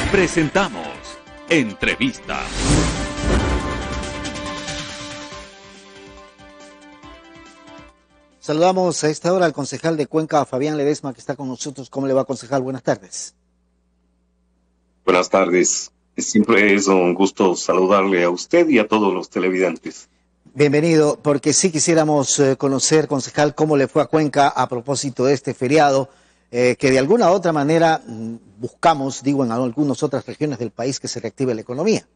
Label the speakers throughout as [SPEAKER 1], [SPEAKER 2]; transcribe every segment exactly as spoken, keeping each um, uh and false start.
[SPEAKER 1] Presentamos Entrevista.
[SPEAKER 2] Saludamos a esta hora al concejal de Cuenca, Fabián Ledesma, que está con nosotros. ¿Cómo le va, concejal? Buenas tardes.
[SPEAKER 3] Buenas tardes. Siempre es un gusto saludarle a usted y a todos los televidentes.
[SPEAKER 2] Bienvenido, porque sí quisiéramos eh, conocer, concejal, cómo le fue a Cuenca a propósito de este feriado, eh, que de alguna u otra manera mm, buscamos, digo, en algunas otras regiones del país que se reactive la economía.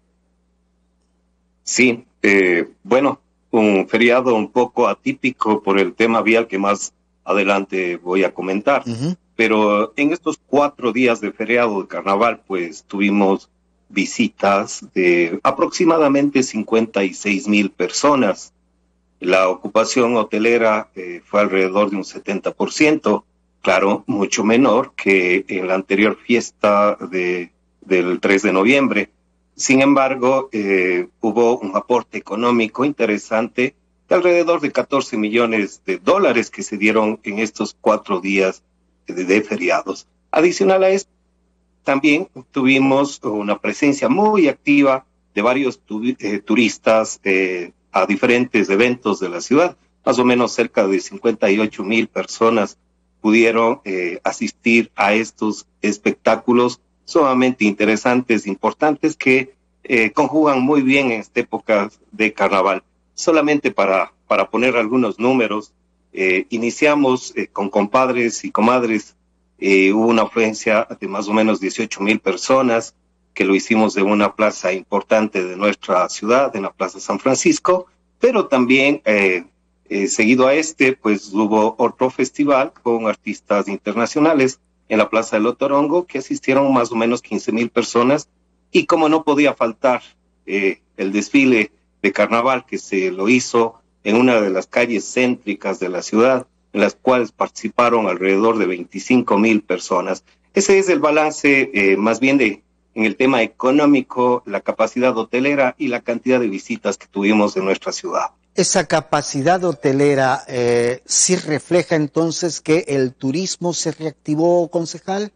[SPEAKER 3] Sí, eh, bueno, un feriado un poco atípico por el tema vial que más adelante voy a comentar. Uh-huh. Pero en estos cuatro días de feriado de carnaval, pues tuvimos visitas de aproximadamente cincuenta y seis mil personas. La ocupación hotelera eh, fue alrededor de un setenta por ciento, claro, mucho menor que en la anterior fiesta de, del tres de noviembre. Sin embargo, eh, hubo un aporte económico interesante de alrededor de catorce millones de dólares que se dieron en estos cuatro días de, de feriados. Adicional a esto, también tuvimos una presencia muy activa de varios tu, eh, turistas eh, a diferentes eventos de la ciudad. Más o menos cerca de cincuenta y ocho mil personas pudieron eh, asistir a estos espectáculos sumamente interesantes, importantes, que eh, conjugan muy bien en esta época de carnaval. Solamente para, para poner algunos números, eh, iniciamos eh, con compadres y comadres. Eh, hubo una afluencia de más o menos dieciocho mil personas, que lo hicimos de una plaza importante de nuestra ciudad, en la Plaza San Francisco, pero también eh, eh, seguido a este, pues hubo otro festival con artistas internacionales en la Plaza del Otorongo, que asistieron más o menos quince mil personas, y como no podía faltar eh, el desfile de carnaval que se lo hizo en una de las calles céntricas de la ciudad, en las cuales participaron alrededor de veinticinco mil personas. Ese es el balance eh, más bien de en el tema económico, la capacidad hotelera y la cantidad de visitas que tuvimos en nuestra ciudad.
[SPEAKER 2] Esa capacidad hotelera eh, sí refleja entonces que el turismo se reactivó, concejal.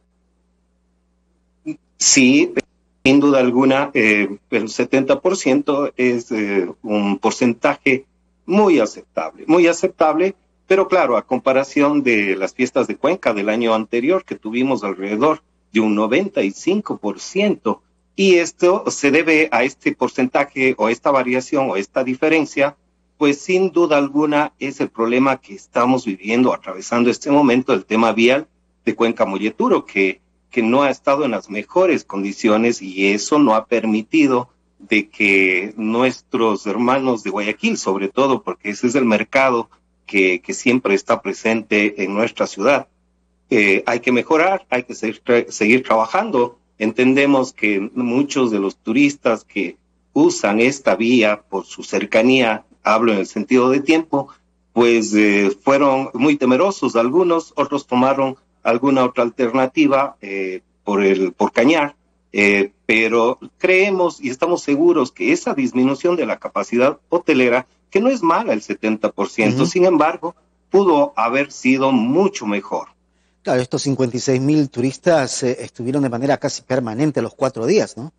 [SPEAKER 3] Sí, sin duda alguna, eh, el setenta por ciento es eh, un porcentaje muy aceptable, muy aceptable. Pero claro, a comparación de las fiestas de Cuenca del año anterior, que tuvimos alrededor de un noventa y cinco por ciento, y esto se debe a este porcentaje o esta variación o esta diferencia, pues sin duda alguna es el problema que estamos viviendo, atravesando este momento, el tema vial de Cuenca Molleturo, que, que no ha estado en las mejores condiciones, y eso no ha permitido de que nuestros hermanos de Guayaquil, sobre todo, porque ese es el mercado Que, que siempre está presente en nuestra ciudad. Eh, hay que mejorar, hay que seguir, tra- seguir trabajando. Entendemos que muchos de los turistas que usan esta vía por su cercanía, hablo en el sentido de tiempo, pues eh, fueron muy temerosos algunos, otros tomaron alguna otra alternativa eh, por, el, por Cañar, eh, pero creemos y estamos seguros que esa disminución de la capacidad hotelera, que no es mala el setenta por ciento, uh-huh. Sin embargo, pudo haber sido mucho mejor.
[SPEAKER 2] Claro, estos cincuenta y seis mil turistas eh, estuvieron de manera casi permanente los cuatro días, ¿no?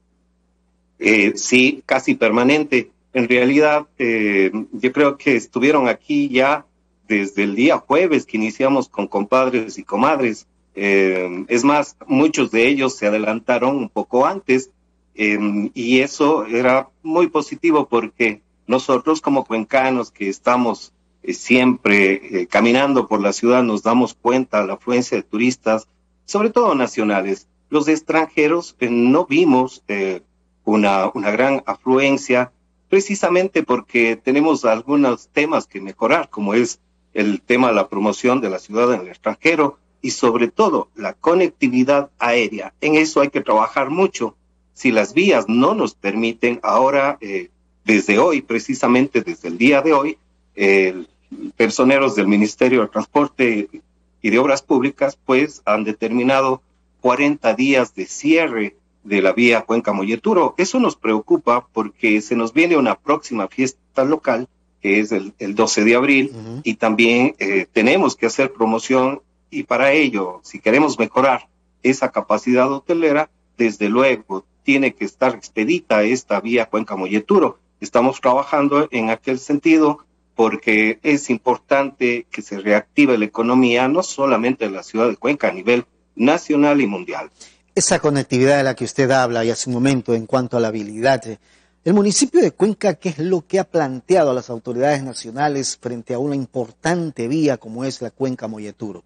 [SPEAKER 3] Eh, sí, casi permanente. En realidad, eh, yo creo que estuvieron aquí ya desde el día jueves que iniciamos con compadres y comadres. Eh, es más, muchos de ellos se adelantaron un poco antes, eh, y eso era muy positivo porque nosotros como cuencanos que estamos eh, siempre eh, caminando por la ciudad nos damos cuenta de la afluencia de turistas, sobre todo nacionales. Los extranjeros eh, no vimos eh, una, una gran afluencia, precisamente porque tenemos algunos temas que mejorar, como es el tema de la promoción de la ciudad en el extranjero y sobre todo la conectividad aérea. En eso hay que trabajar mucho. Si las vías no nos permiten, ahora, eh, desde hoy, precisamente desde el día de hoy, eh, personeros del Ministerio de Transporte y de Obras Públicas, pues, han determinado cuarenta días de cierre de la vía Cuenca Molleturo. Eso nos preocupa porque se nos viene una próxima fiesta local, que es el, el doce de abril, uh-huh. Y también eh, tenemos que hacer promoción, y para ello, si queremos mejorar esa capacidad hotelera, desde luego, tiene que estar expedita esta vía Cuenca-Molleturo. Estamos trabajando en aquel sentido porque es importante que se reactive la economía, no solamente en la ciudad de Cuenca, a nivel nacional y mundial.
[SPEAKER 2] Esa conectividad de la que usted habla y hace un momento en cuanto a la habilidad, el municipio de Cuenca, ¿qué es lo que ha planteado a las autoridades nacionales frente a una importante vía como es la Cuenca-Molleturo?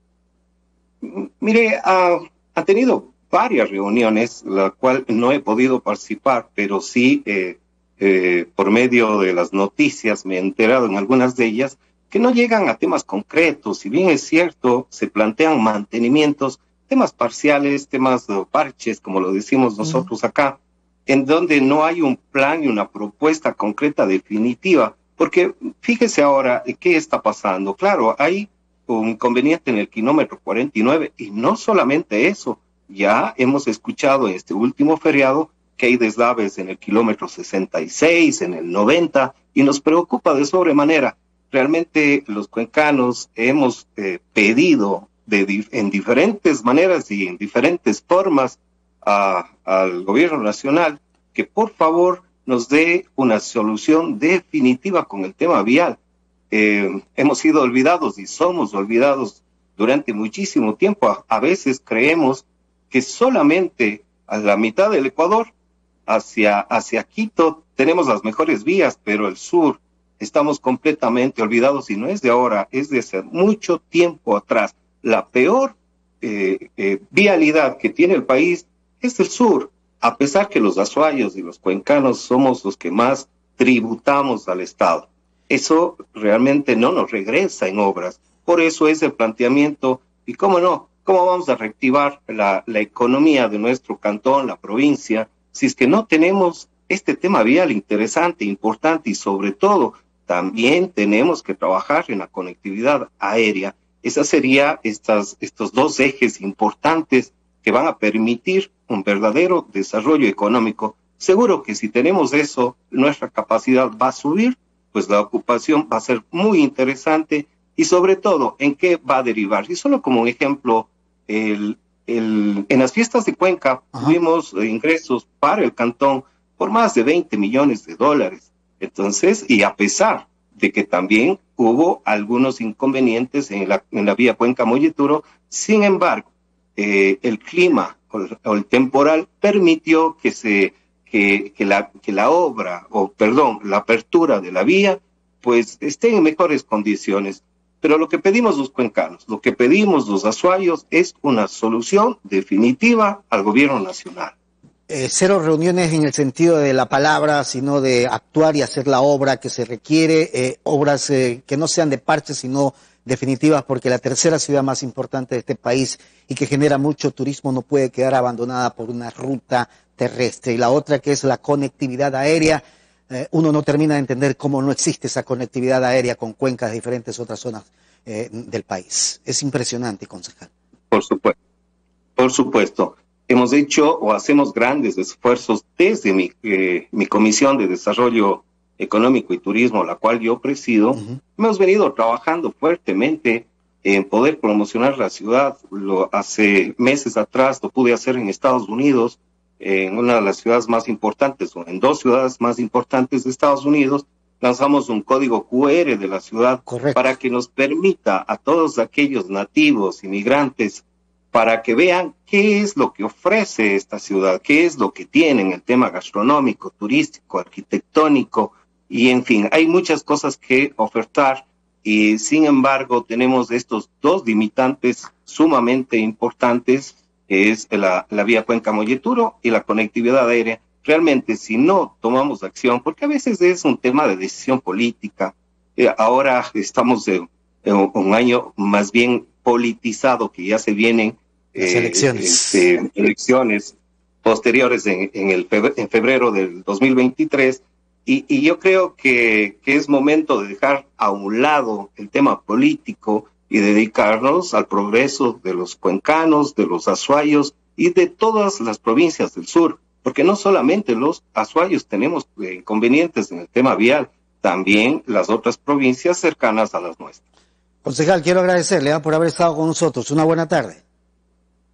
[SPEAKER 3] Mire, ha, ha tenido varias reuniones, la cual no he podido participar, pero sí eh, eh, por medio de las noticias me he enterado en algunas de ellas que no llegan a temas concretos. Si bien es cierto, se plantean mantenimientos, temas parciales, temas de parches, como lo decimos nosotros acá, en donde no hay un plan y una propuesta concreta definitiva. Porque fíjese ahora qué está pasando. Claro, hay un inconveniente en el kilómetro cuarenta y nueve y no solamente eso. Ya hemos escuchado en este último feriado que hay deslaves en el kilómetro sesenta y seis, en el noventa, y nos preocupa de sobremanera. Realmente los cuencanos hemos eh, pedido de, en diferentes maneras y en diferentes formas a, al gobierno nacional que por favor nos dé una solución definitiva con el tema vial. Eh, hemos sido olvidados y somos olvidados durante muchísimo tiempo. A, a veces creemos que solamente a la mitad del Ecuador, hacia, hacia Quito, tenemos las mejores vías, pero el sur estamos completamente olvidados y no es de ahora, es de hace mucho tiempo atrás. La peor eh, eh, vialidad que tiene el país es el sur, a pesar que los azuayos y los cuencanos somos los que más tributamos al Estado. Eso realmente no nos regresa en obras. Por eso es el planteamiento, y cómo no, cómo vamos a reactivar la, la economía de nuestro cantón, la provincia, si es que no tenemos este tema vial interesante, importante, y sobre todo también tenemos que trabajar en la conectividad aérea. Esas serían estas, estos dos ejes importantes que van a permitir un verdadero desarrollo económico. Seguro que si tenemos eso, nuestra capacidad va a subir, pues la ocupación va a ser muy interesante y sobre todo, ¿en qué va a derivar? Y solo como un ejemplo, el, el, en las fiestas de Cuenca Ajá. tuvimos eh, ingresos para el cantón por más de veinte millones de dólares. Entonces, y a pesar de que también hubo algunos inconvenientes en la, en la vía Cuenca-Molleturo, sin embargo, eh, el clima o el, o el temporal permitió que se que, que, la, que la obra, o perdón, la apertura de la vía, pues esté en mejores condiciones. Pero lo que pedimos los cuencanos, lo que pedimos los azuayos es una solución definitiva al gobierno nacional.
[SPEAKER 2] Eh, cero reuniones en el sentido de la palabra, sino de actuar y hacer la obra que se requiere, eh, obras eh, que no sean de parche, sino definitivas, porque la tercera ciudad más importante de este país y que genera mucho turismo no puede quedar abandonada por una ruta terrestre. Y la otra, que es la conectividad aérea, eh, uno no termina de entender cómo no existe esa conectividad aérea con cuencas de diferentes otras zonas eh, del país. Es impresionante, concejal.
[SPEAKER 3] Por supuesto, por supuesto. Hemos hecho o hacemos grandes esfuerzos desde mi, eh, mi Comisión de Desarrollo Económico y Turismo, la cual yo presido. Uh-huh. Hemos venido trabajando fuertemente en poder promocionar la ciudad. Lo, hace meses atrás lo pude hacer en Estados Unidos, en una de las ciudades más importantes, o en dos ciudades más importantes de Estados Unidos. Lanzamos un código cu erre de la ciudad Correcto. Para que nos permita a todos aquellos nativos, inmigrantes, para que vean qué es lo que ofrece esta ciudad, qué es lo que tiene en el tema gastronómico, turístico, arquitectónico, y en fin, hay muchas cosas que ofertar, y sin embargo tenemos estos dos limitantes sumamente importantes, que es la, la vía Cuenca-Molleturo y la conectividad aérea. Realmente, si no tomamos acción, porque a veces es un tema de decisión política, eh, ahora estamos en, en un año más bien politizado, que ya se vienen
[SPEAKER 2] Las elecciones.
[SPEAKER 3] Eh, eh, elecciones posteriores en, en, el febrero, en febrero del dos mil veintitrés, y, y yo creo que, que es momento de dejar a un lado el tema político y dedicarnos al progreso de los cuencanos, de los azuayos y de todas las provincias del sur, porque no solamente los azuayos tenemos inconvenientes en el tema vial, también las otras provincias cercanas a las nuestras.
[SPEAKER 2] Concejal, quiero agradecerle ¿eh? por haber estado con nosotros. Una buena tarde.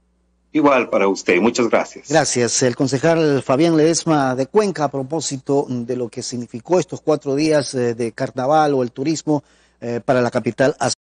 [SPEAKER 3] Igual para usted, muchas gracias.
[SPEAKER 2] Gracias. El concejal Fabián Ledesma de Cuenca, a propósito de lo que significó estos cuatro días de carnaval o el turismo eh, para la capital.